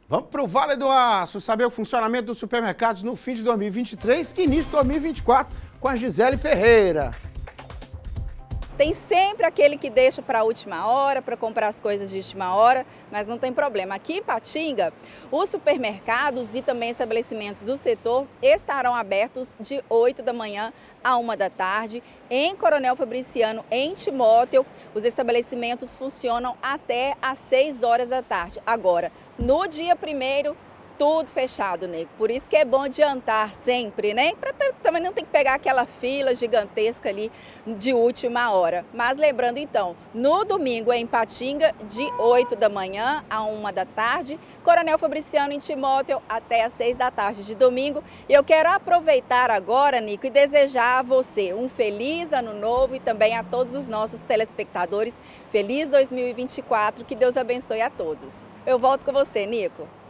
Vamos para o Vale do Aço, saber o funcionamento dos supermercados no fim de 2023 e início de 2024 com a Gisele Ferreira. Tem sempre aquele que deixa para a última hora, para comprar as coisas de última hora, mas não tem problema. Aqui em Patinga, os supermercados e também estabelecimentos do setor estarão abertos de 8 da manhã a 1 da tarde. Em Coronel Fabriciano, em Timóteo, os estabelecimentos funcionam até às 6 horas da tarde. Agora, no dia 1º, tudo fechado, nego. Por isso que é bom adiantar sempre, né? Para também não ter que pegar aquela fila gigantesca ali de última hora. Mas lembrando então, no domingo em Patinga, de 8 da manhã a 1 da tarde, Coronel Fabriciano em Timóteo até às 6 da tarde de domingo. E eu quero aproveitar agora, Nico, e desejar a você um feliz ano novo e também a todos os nossos telespectadores. Feliz 2024, que Deus abençoe a todos. Eu volto com você, Nico.